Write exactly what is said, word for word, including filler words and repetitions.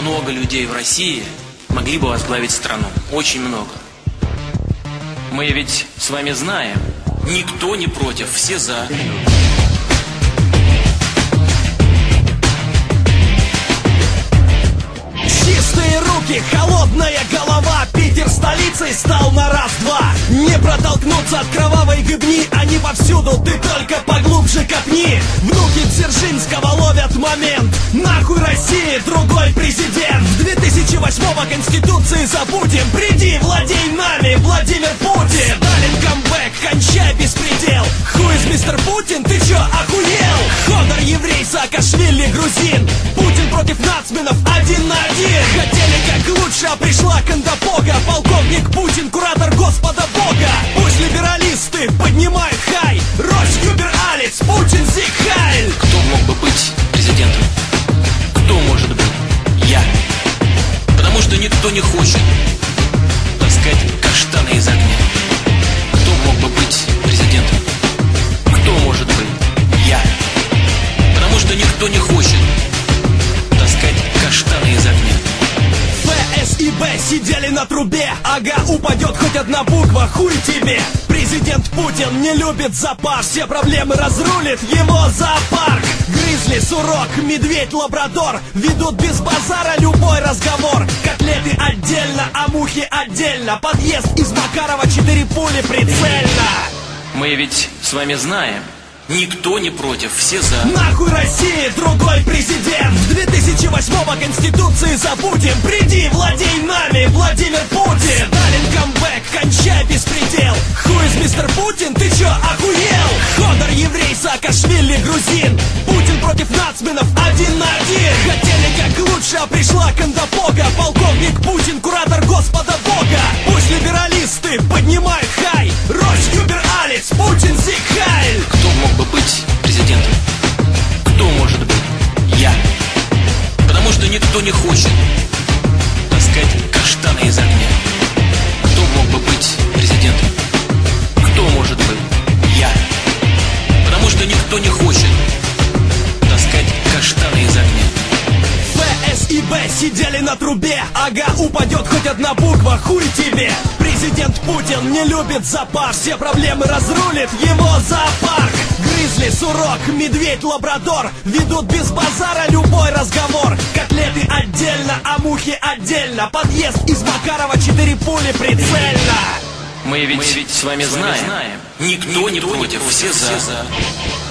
много людей в России могли бы возглавить страну. Очень много. Мы ведь с вами знаем, никто не против, все за. Чистые руки, холодная голова. Питер столицей стал на раз-два. Не протолкнуться от кровавой гыбни. Они повсюду, ты только поглубже копни. Внуки Дзержинского ловят момент. Нахуй России, другой президент. В две тысячи восьмого Конституции забудем. Приди, владей нами, Владимир Путин. Сталин камбэк, кончай беспредел. Хуиз мистер Путин, ты чё, охуел? Ходор еврей, Саакашвили грузин. Путин против нацменов один на один. Хотели как лучше, а пришла Кандапога. Полковник Путин, куратор Господа Бога. Пусть либералисты поднимают хай. Рось, Юбер, Алец, Путин, Зиг, Хайль. Кто мог бы быть президентом? Кто может быть? Я. Потому что никто не хочет таскать каштаны из огня. Кто мог бы быть президентом? Кто может быть? Я. Потому что никто не хочет таскать каштаны из огня. Ф, С и Б сидели на трубе. Ага, упадет хоть одна буква, хуй тебе. Президент Путин не любит запас. Все проблемы разрулит его зоопарк. Гризли, сурок, медведь, лабрадор ведут без базара любой разговор. Котлеты отдельно, а мухи отдельно. Подъезд из Макарова, четыре пули прицельно. Мы ведь с вами знаем, никто не против, все за. Нахуй России, другой президент. В две тысячи восьмого Конституции забудем. Приди, владей нами, Владимир Путин. Сталин камбэк, кончай беспредел. Хуиз мистер Путин, ты чё, охуел? Ходор еврей, Саакашвили грузин. Путин против нацменов один на один. Хотели как лучше, а пришла Кандапога. Полковник Путин, куратор Господа Бога. Пусть либералисты поднимают хай. Рось, Юбер, Алец, Путин, Зиг, Хайль. Кто мог бы быть президентом? Кто может быть? Я. Потому что никто не хочет таскать каштаны из огня. Кто мог бы быть президентом? Кто может быть? Я. Потому что никто не хочет таскать каштаны из огня. Ф, С и Б сидели на трубе. Ага, упадет хоть одна буква, хуй тебе. Президент Путин не любит запас. Все проблемы разрулит его зоопарк. Гризли, сурок, медведь, лабрадор ведут без базара любой разговор. Котлеты отдельно, а мухи отдельно. Подъезд из Макарова, четыре пули прицельно. Мы ведь, Мы ведь с вами знаем, знаем. Никто, никто не против, все за.